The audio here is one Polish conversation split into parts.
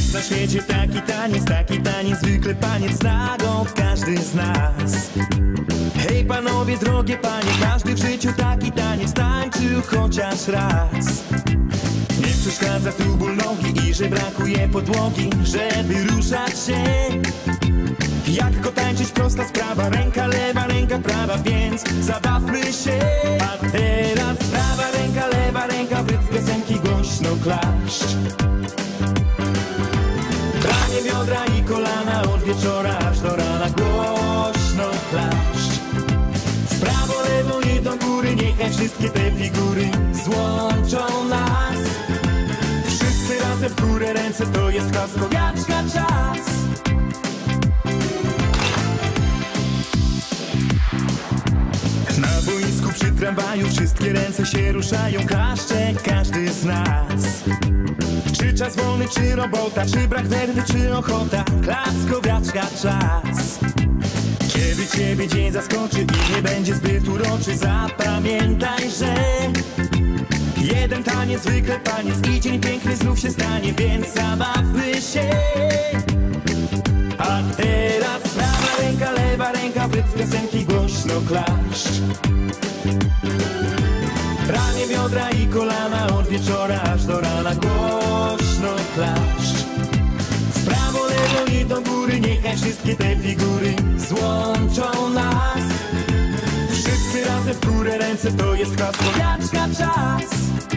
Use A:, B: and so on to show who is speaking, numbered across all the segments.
A: Jest na świecie taki taniec, zwykle paniec nagą każdy z nas. Hej panowie, drogie panie, każdy w życiu taki taniec tańczył chociaż raz. Nie przeszkadza tu ból nogi i że brakuje podłogi, żeby ruszać się. Jak go tańczyć, prosta sprawa, ręka lewa, ręka prawa, więc zabawmy się. A teraz prawa ręka, lewa ręka, w rytm piosenki głośno klaszcz. Pranie biodra i kolana od wieczora aż do rana głośno klaszcz. W prawo, lewo i do góry, niechaj wszystkie te figury złączą nas. Wszyscy razem w górę ręce, to jest klaskowiaczka czas. Na boisku przy tramwaju wszystkie ręce się ruszają, klaszcze każdy z nas. Czy czas wolny, czy robota, czy brak nerwy, czy ochota, klaskowiaczka czas. Kiedy ciebie dzień zaskoczy i nie będzie zbyt uroczy, zapamiętaj, że jeden taniec, zwykle taniec i dzień piękny znów się stanie, więc zabawmy się. A teraz prawa ręka, lewa ręka, w rytm piosenki głośno klaszcz. Ramię, biodra i kolana od wieczora aż do rana głośno klaszcz. W prawo, lewo i do góry, niechaj wszystkie te figury złączą nas. Wszyscy razem w górę ręce, to jest klaskowiaczka czas.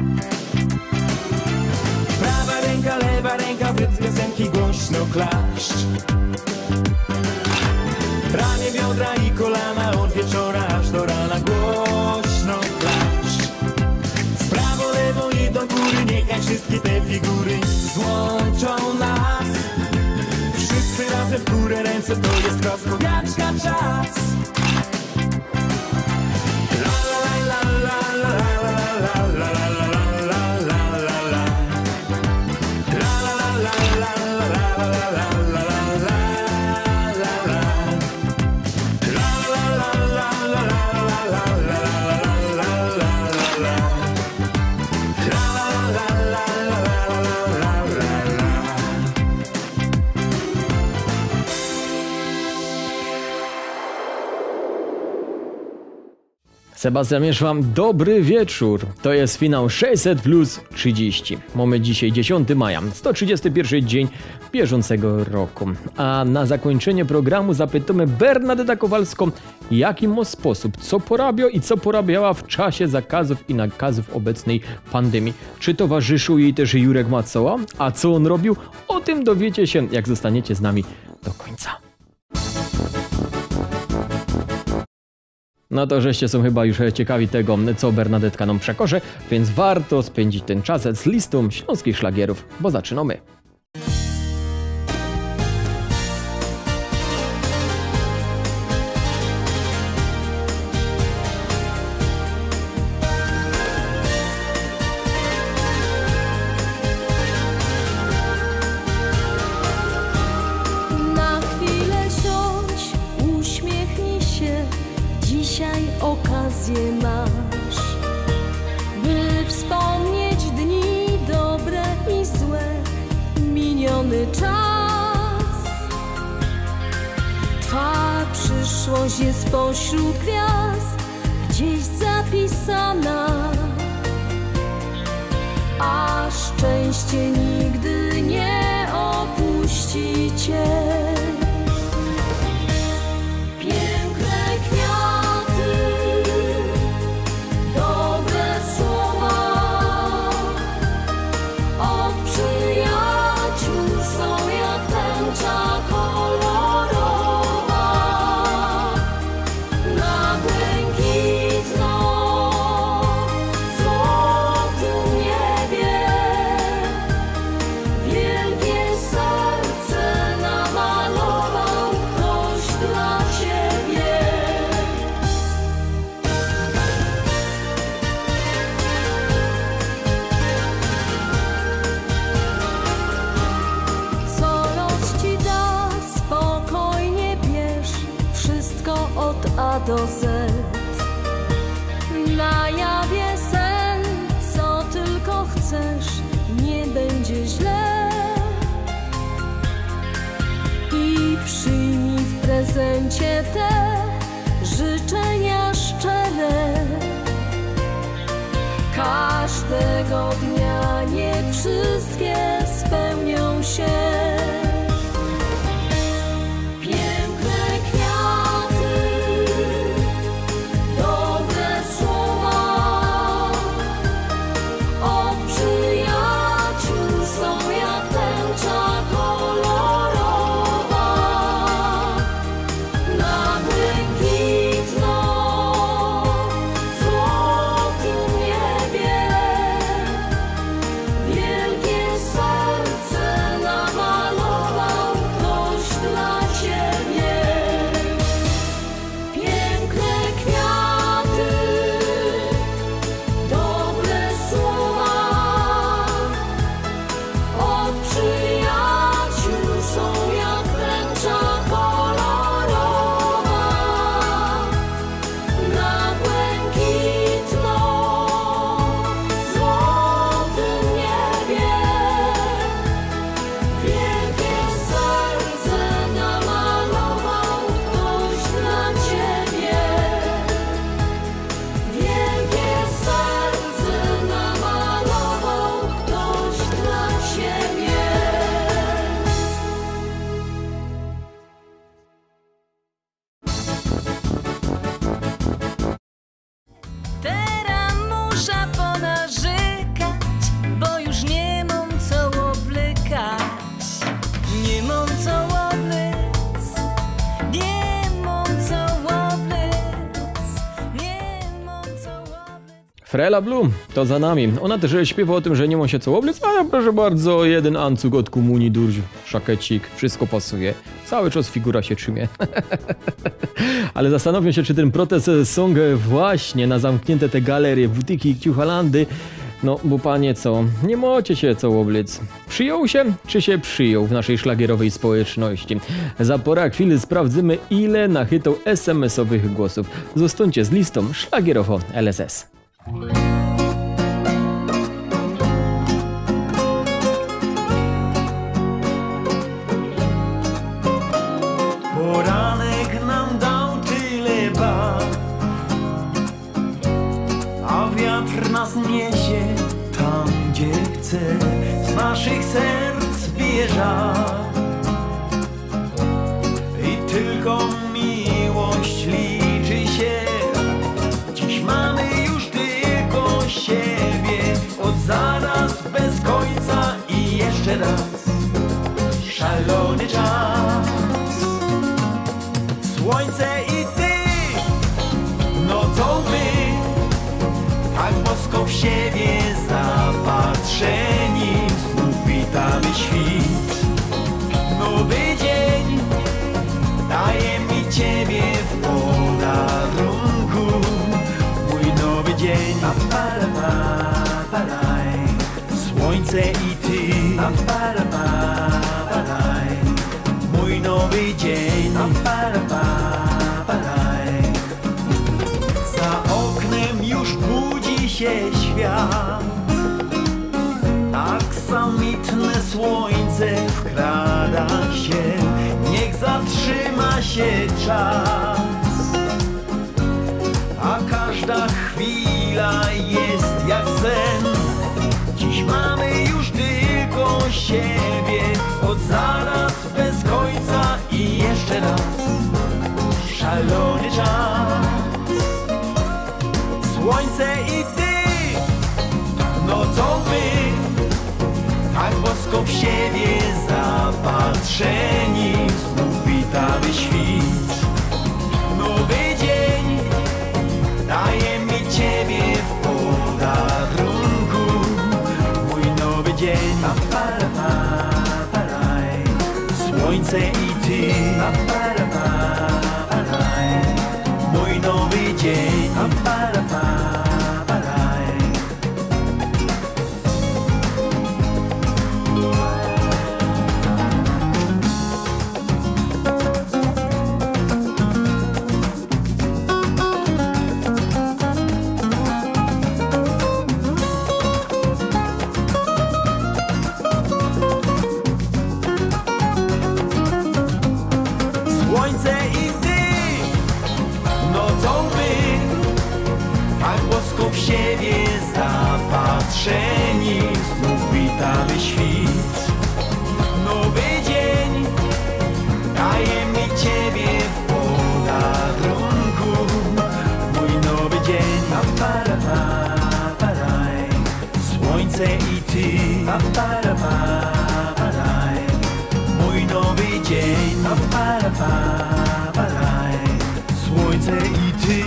A: Prawa ręka, lewa ręka, w rytm piosenki głośno klaszcz. Ramię, biodra i kolana od wieczora aż do rana głośno klaszcz. W prawo, lewo i do góry, niechaj wszystkie te figury złączą nas. Wszyscy razem w górę ręce, to jest klaskowiaczka czas.
B: Sebastian Mieszwam, dobry wieczór. To jest finał 600 plus 30. Mamy dzisiaj 10 maja, 131 dzień bieżącego roku. A na zakończenie programu zapytamy Bernadetę Kowalską, jaki ma sposób, co porabia i co porabiała w czasie zakazów i nakazów obecnej pandemii. Czy towarzyszył jej też Jurek Macoła? A co on robił? O tym dowiecie się, jak zostaniecie z nami do końca. No to żeście są chyba już ciekawi tego, co Bernadetka nam przekaże, więc warto spędzić ten czas z listą śląskich szlagierów, bo zaczynamy.
C: Okazję masz, by wspomnieć dni dobre i złe, miniony czas. Twa przyszłość jest pośród gwiazd gdzieś zapisana, a szczęście nigdy nie opuści cię. Do Z. Na jawie sen, co tylko chcesz, nie będzie źle. prezencie te życzenia szczere. Każdego dnia niech wszystkie spełnią się. Piękne kwiaty, dobre słowa od przyjaciół są jak tęcza kolorowa na błękitno złotym niebie. Wielkie serce namalował ktoś dla ciebie. Piękne kwiaty, dobre słowa od przyjaciół są jak tęcza kolorowa na błękitno złotym niebie. Wielkie serce namalował ktoś dla ciebie. Wielkie serce namalował ktoś dla ciebie.
D: Teraz muszę ponarzekać, bo już nie mam co oblekać. Nie mam co oblec, nie mam co oblec, nie mam co oblec.
B: Frela Blum, to za nami. Ona też śpiewa o tym, że nie ma się co oblec, ale proszę bardzo, jeden ancuk od komunii durć, szakecik, wszystko pasuje. Cały czas figura się trzymie. Ale zastanowię się, czy ten protest song właśnie na zamknięte te galerie, butyki i ciuchalandy, no bo panie co, nie macie się co oblec. Przyjął się, czy się przyjął w naszej szlagierowej społeczności? Za pora chwili sprawdzymy, ile nachytał SMS-owych głosów. Zostańcie z listą szlagierowo LSS.
A: Poranek nam dał tyle barw, a wiatr nas niesie tam, gdzie chce. Z naszych serc bije żar i tylko miłość liczy się. Dziś mamy już tylko siebie, od zaraz bez końca i jeszcze raz szalony czas. Słońce i ty, nocą my, tak bosko w siebie zapatrzeni, znów witamy świt. Nowy dzień daje mi ciebie w podarunku, mój nowy dzień. Słońce i ty, mój nowy dzień. Za oknem już budzi się świat, aksamitne słońce wkrada się, niech zatrzyma się czas, a każda chwila jest jak sen. Dziś mamy już tylko siebie, od zaraz bez końca i jeszcze raz szalony czas. Słońce i ty, nocą my, tak bosko w siebie zapatrzeni, znów witamy świt. Nowy dzień daje mi ciebie w podarunku, mój nowy dzień. Słońce i ty, mój nowy dzień. Słońce i ty, Ciebie zapatrzeni, znów witamy świt. Nowy dzień daje mi Ciebie w podarunku, mój nowy dzień. Pa-pa-ra-pa-pa-raj, słońce i Ty. Pa-pa-ra-pa-pa-raj, mój nowy dzień. Pa-pa-ra-pa-pa-raj, słońce i Ty.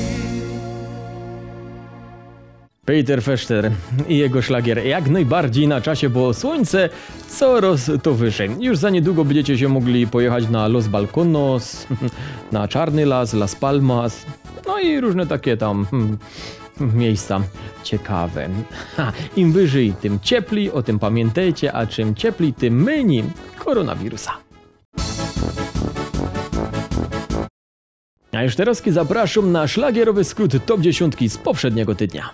B: Peter Fechter i jego szlagier jak najbardziej na czasie, bo słońce coraz to wyżej. Już za niedługo będziecie się mogli pojechać na Los Balconos, na Czarny Las, Las Palmas, no i różne takie tam miejsca ciekawe. Im wyżej, tym cieplej, o tym pamiętajcie, a czym cieplej, tym mniej koronawirusa. A już teraz zapraszam na szlagierowy skrót top 10 z poprzedniego tygodnia.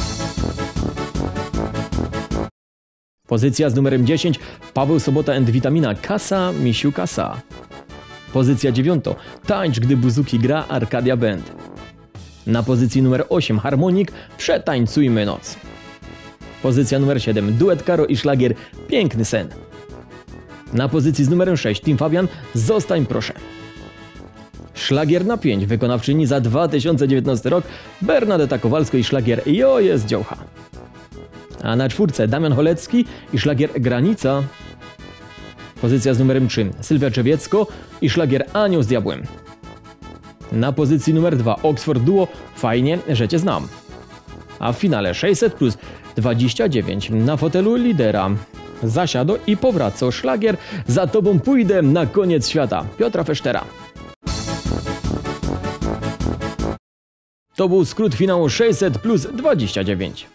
B: Pozycja z numerem 10 Paweł Sobota and Witamina Kasa, Misiu Kasa. Pozycja 9 Tańcz, gdy buzuki gra Arcadia Band. Na pozycji numer 8 Harmonik Przetańcujmy noc. Pozycja numer 7 Duet Karo i szlagier Piękny sen. Na pozycji z numerem 6 Tim Fabian Zostań proszę. Szlagier na 5 wykonawczyni za 2019 rok Bernadetta Kowalsko i szlagier Jo jest dziołcha. A na 4 Damian Cholecki i szlagier Granica. Pozycja z numerem 3 Sylwia Czewiecko i szlagier Anioł z diabłem. Na pozycji numer 2 Oxford Duo Fajnie, że Cię znam. A w finale 600 plus 29 na fotelu lidera zasiadł i powraca szlagier Za Tobą pójdę na koniec świata Piotra Fechtera. To był skrót finału 600 plus 29.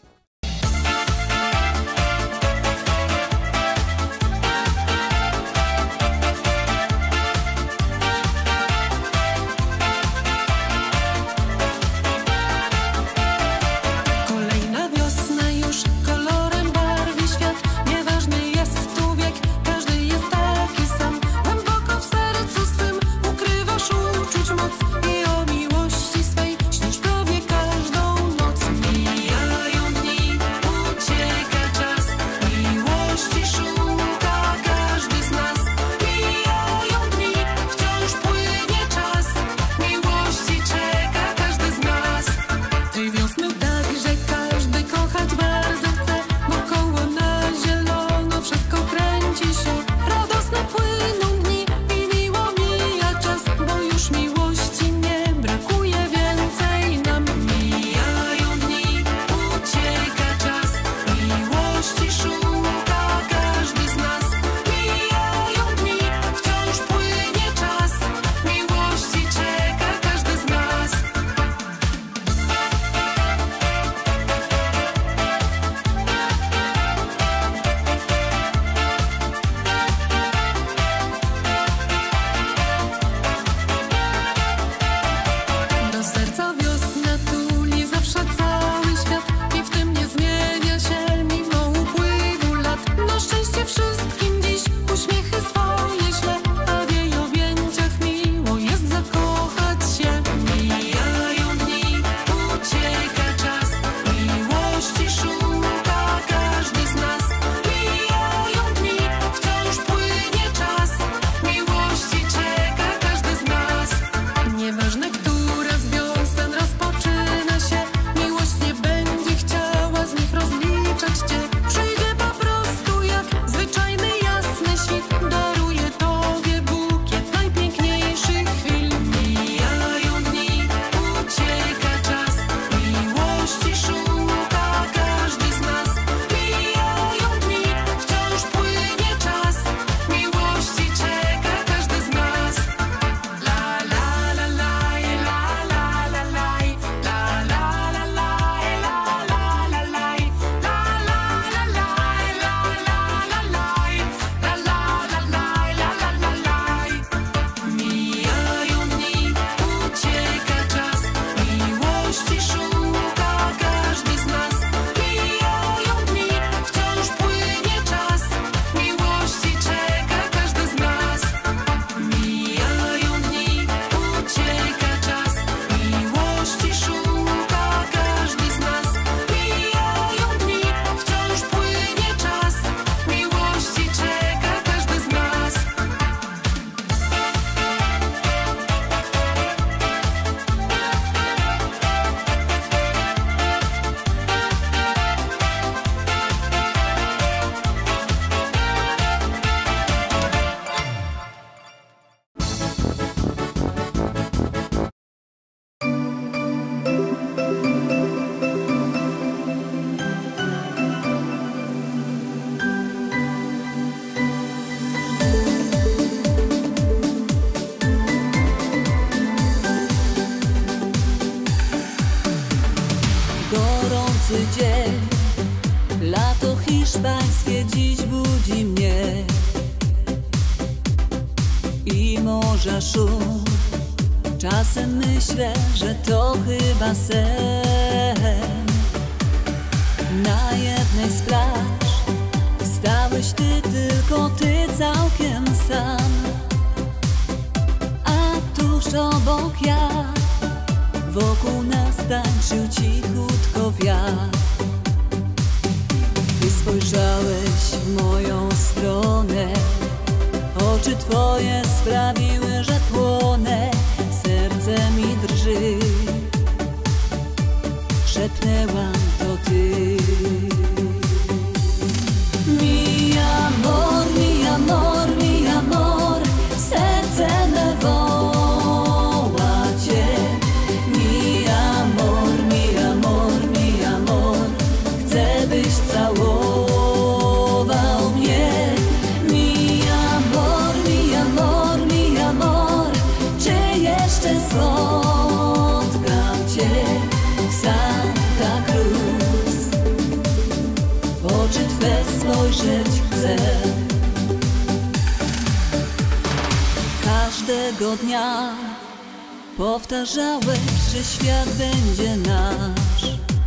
C: Kolejna wiosna już kolorem barwi świat. Nieważny jest tu wiek, każdy jest taki sam. Głęboko w sercu swym ukrywasz uczuć moc i o miłości swej śnisz prawie każdą noc. Mijają
E: i morza szum. Czasem myślę, że to chyba sen. Na jednej z plaż stałeś ty, tylko ty całkiem sam, a tuż obok ja, wokół nas tańczył cichutko wiatr. Ty spojrzałeś w moją stronę, oczy twoje sprawiły, że płonę, serce mi drży. Szepnęłam, to ty. Mi amor, mi amor, mi amor, serce me woła cię. Mi amor, mi amor, mi amor, chcę byś całował mnie. Mi amor, mi amor, mi amor, czy jeszcze spotkam cię w Santa Cruz? W oczy twe spojrzeć chcę. Każdego dnia powtarzałeś, że świat będzie nasz.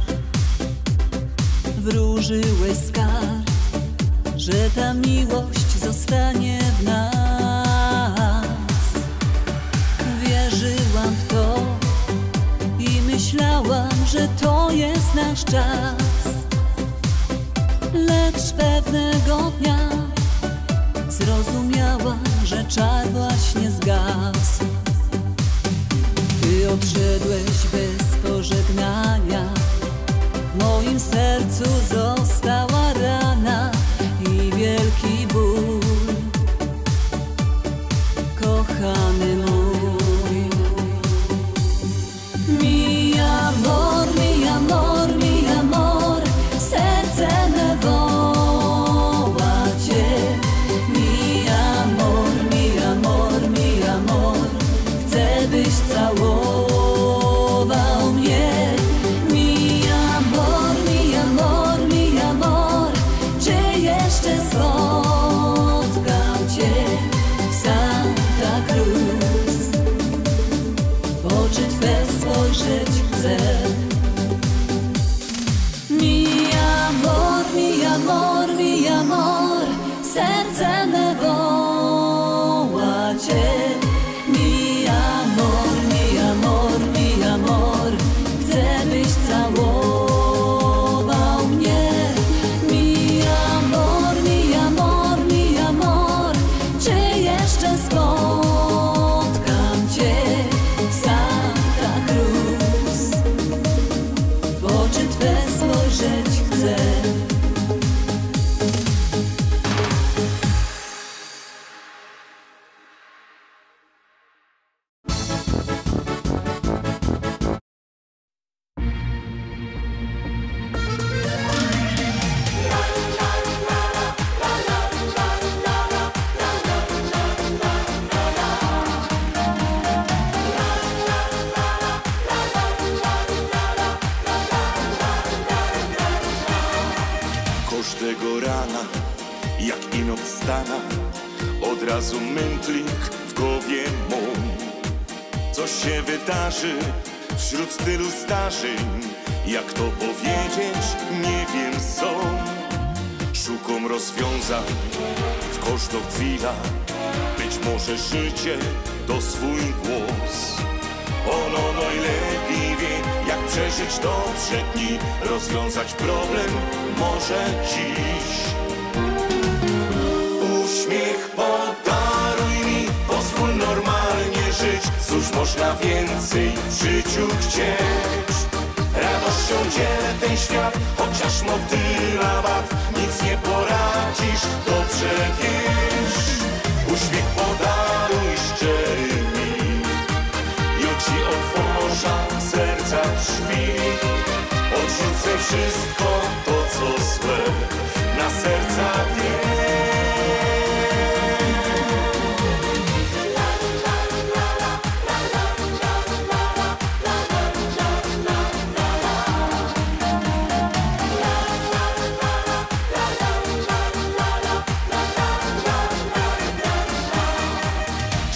E: Wróżyłeś skarb, że ta miłość zostanie w nas. Wierzyłam w to i myślałam, że to jest nasz czas. Lecz pewnego dnia zrozumiałam, że czar właśnie zgasł. Ty odszedłeś bez pożegnania, w moim sercu została rana i wielki ból. Kochany mój, mi amor, mi amor, mi amor, serce me woła cię. Mi amor, mi amor, mi amor, chcę byś całował mnie. Mi amor, mi amor, mi amor, czy jeszcze spotkam cię w Santa Cruz? W oczy twe spojrzeć chcę. Mi amor, mi amor, mi amor, serce me woła cię. Mi amor, mi amor, mi amor, chcę byś całował mnie. Mi amor, mi amor, mi amor, czy jeszcze spotkam cię w Santa Cruz? W oczy twe spojrzeć chcę.
A: Każdego rana, jak ino wstana, od razu mętlik w głowie mą. Co się wydarzy wśród tylu zdarzeń, jak to powiedzieć, nie wiem co. Szukam rozwiązań w każdą chwilę, być może życie to swój głos. Ono najlepiej wie, jak przeżyć dobrze dni, rozwiązać problem może dziś. Uśmiech podaruj mi, pozwól normalnie żyć. Cóż można więcej w życiu chcieć? Radością dzielę ten świat, chociaż ma tyle wad. Nic nie poradzisz, dobrze wiesz. Uśmiech podaruj szczery mi, ci otworza serca drzwi. Odrzucę wszystko to, co złe, na serca dnie.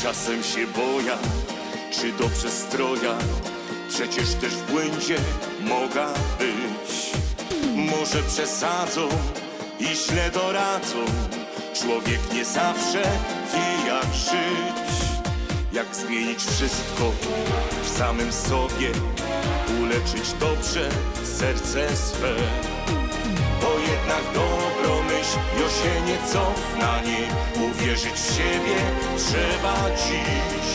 A: czasem się boja, czy dobrze stroja, przecież też w błędzie mogę być. Może przesadzą i źle doradzą, człowiek nie zawsze wie jak żyć. Jak zmienić wszystko w samym sobie, uleczyć dobrze serce swe. Bo jednak dobrą myśl już się nie cofna, nie uwierzyć w siebie trzeba dziś.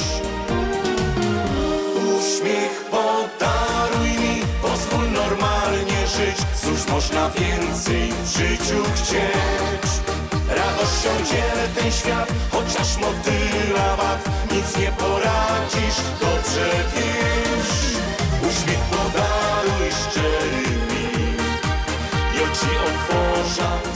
A: Uśmiech podaruj mi, pozwól normalnie żyć. Cóż można więcej w życiu chcieć? Radością dzielę ten świat, chociaż motyla wad. Nic nie poradzisz, dobrze wiesz. Uśmiech podaruj szczery mi, i oczy otworza